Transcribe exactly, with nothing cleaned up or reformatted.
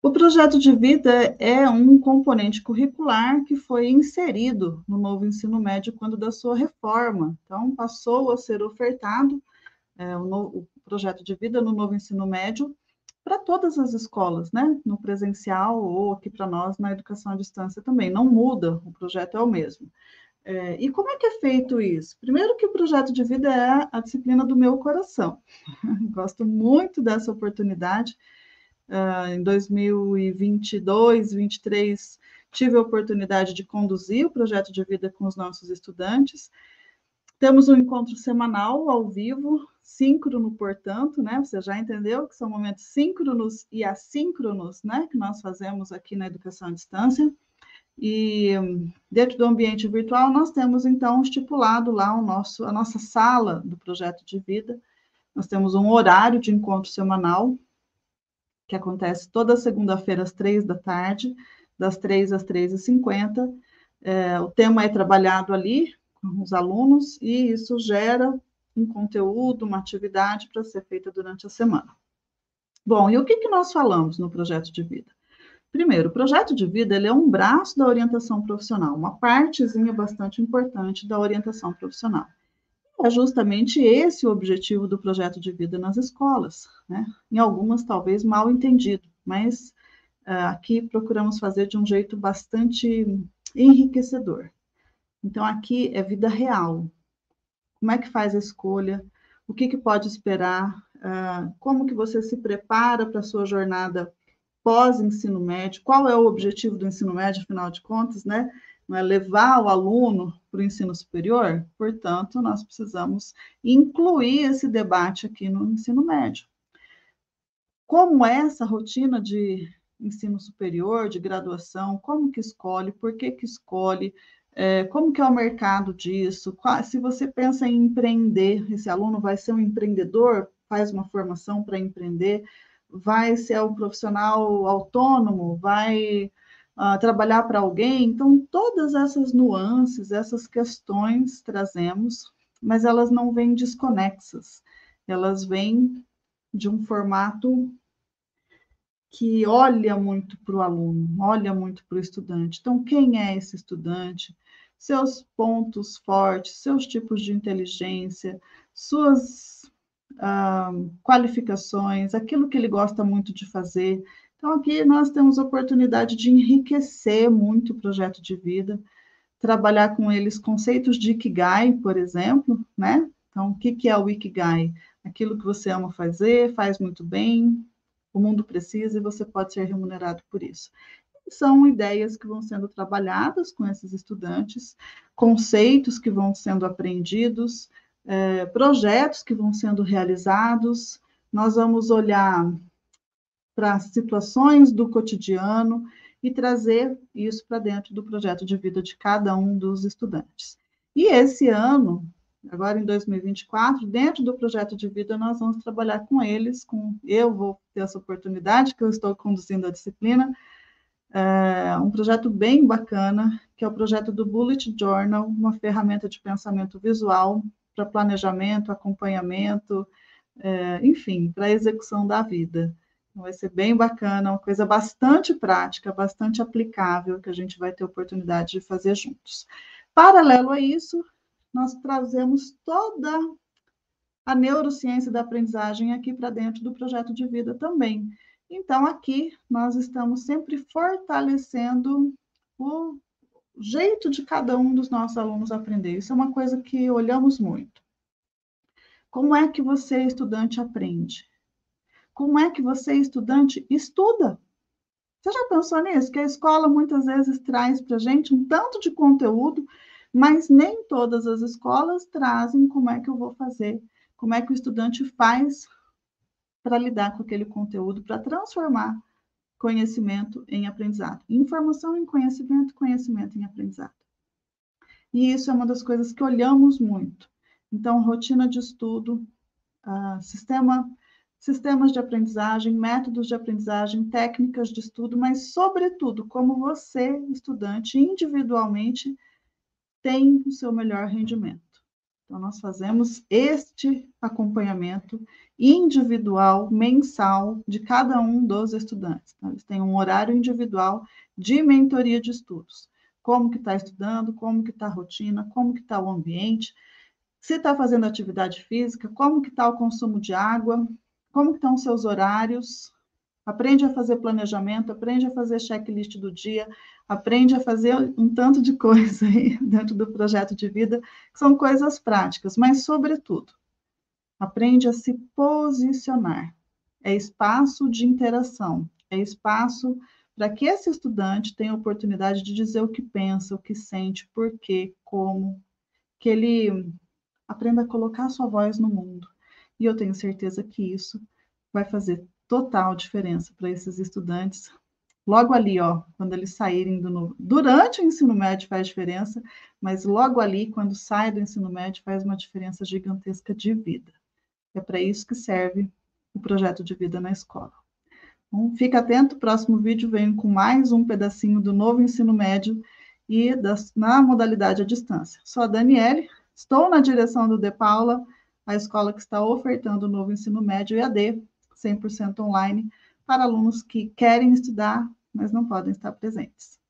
O projeto de vida é um componente curricular que foi inserido no novo ensino médio quando da sua reforma. Então, passou a ser ofertado é, o, no, o projeto de vida no novo ensino médio para todas as escolas, né? No presencial ou aqui para nós na educação à distância também. Não muda, o projeto é o mesmo. É, e como é que é feito isso? Primeiro que o projeto de vida é a disciplina do meu coração. Gosto muito dessa oportunidade. Uh, em dois mil e vinte e dois, vinte e três, tive a oportunidade de conduzir o projeto de vida com os nossos estudantes. Temos um encontro semanal, ao vivo, síncrono, portanto, né? Você já entendeu que são momentos síncronos e assíncronos, né? Que nós fazemos aqui na educação à distância. E dentro do ambiente virtual, nós temos, então, estipulado lá o nosso, a nossa sala do projeto de vida. Nós temos um horário de encontro semanal, que acontece toda segunda-feira às três da tarde, das três às três e cinquenta. É, o tema é trabalhado ali com os alunos e isso gera um conteúdo, uma atividade para ser feita durante a semana. Bom, e o que, que nós falamos no projeto de vida? Primeiro, o projeto de vida ele é um braço da orientação profissional, uma partezinha bastante importante da orientação profissional. É justamente esse o objetivo do projeto de vida nas escolas, né? Em algumas, talvez, mal entendido, mas uh, aqui procuramos fazer de um jeito bastante enriquecedor. Então, aqui é vida real. Como é que faz a escolha? O que, que pode esperar? Uh, como que você se prepara para a sua jornada pós-ensino médio? Qual é o objetivo do ensino médio, afinal de contas, né? Não é levar o aluno para o ensino superior? Portanto, nós precisamos incluir esse debate aqui no ensino médio. Como é essa rotina de ensino superior, de graduação? Como que escolhe? Por que que escolhe? É, como que é o mercado disso? Se você pensa em empreender, esse aluno vai ser um empreendedor, faz uma formação para empreender, vai ser um profissional autônomo, vai uh, trabalhar para alguém. Então, todas essas nuances, essas questões trazemos, mas elas não vêm desconexas, elas vêm de um formato que olha muito para o aluno, olha muito para o estudante. Então, quem é esse estudante? Seus pontos fortes, seus tipos de inteligência, suas ah, qualificações, aquilo que ele gosta muito de fazer. Então, aqui nós temos a oportunidade de enriquecer muito o projeto de vida, trabalhar com eles conceitos de Ikigai, por exemplo, né? Então, o que é o Ikigai? Aquilo que você ama fazer, faz muito bem, o mundo precisa e você pode ser remunerado por isso. São ideias que vão sendo trabalhadas com esses estudantes, conceitos que vão sendo aprendidos, é, projetos que vão sendo realizados. Nós vamos olhar para situações do cotidiano e trazer isso para dentro do projeto de vida de cada um dos estudantes. E esse ano, agora em dois mil e vinte e quatro, dentro do projeto de vida, nós vamos trabalhar com eles, com, eu vou ter essa oportunidade, que eu estou conduzindo a disciplina, é um projeto bem bacana, que é o projeto do Bullet Journal, uma ferramenta de pensamento visual para planejamento, acompanhamento, é, enfim, para a execução da vida. Então, vai ser bem bacana, uma coisa bastante prática, bastante aplicável, que a gente vai ter oportunidade de fazer juntos. Paralelo a isso, nós trazemos toda a neurociência da aprendizagem aqui para dentro do projeto de vida também. Então, aqui nós estamos sempre fortalecendo o jeito de cada um dos nossos alunos aprender. Isso é uma coisa que olhamos muito. Como é que você, estudante, aprende? Como é que você, estudante, estuda? Você já pensou nisso? Que a escola muitas vezes traz para a gente um tanto de conteúdo, mas nem todas as escolas trazem como é que eu vou fazer, como é que o estudante faz para lidar com aquele conteúdo, para transformar conhecimento em aprendizado. Informação em conhecimento, conhecimento em aprendizado. E isso é uma das coisas que olhamos muito. Então, rotina de estudo, uh, sistema, sistemas de aprendizagem, métodos de aprendizagem, técnicas de estudo, mas, sobretudo, como você, estudante, individualmente, tem o seu melhor rendimento. Então, nós fazemos este acompanhamento individual, mensal, de cada um dos estudantes. Então, eles têm um horário individual de mentoria de estudos. Como que está estudando, como que está a rotina, como que está o ambiente, se está fazendo atividade física, como que está o consumo de água, como que estão os seus horários. Aprende a fazer planejamento, aprende a fazer checklist do dia, aprende a fazer um tanto de coisa aí dentro do projeto de vida, que são coisas práticas, mas, sobretudo, aprende a se posicionar. É espaço de interação, é espaço para que esse estudante tenha a oportunidade de dizer o que pensa, o que sente, por quê, como, que ele aprenda a colocar a sua voz no mundo. E eu tenho certeza que isso vai fazer total diferença para esses estudantes. Logo ali, ó, quando eles saírem do novo... Durante o ensino médio faz diferença, mas logo ali, quando sai do ensino médio, faz uma diferença gigantesca de vida. É para isso que serve o projeto de vida na escola. Então, fica atento, próximo vídeo venho com mais um pedacinho do novo ensino médio e das, na modalidade à distância. Sou a Daniele, estou na direção do De Paula, a escola que está ofertando o novo ensino médio E A D, cem por cento online, para alunos que querem estudar, mas não podem estar presentes.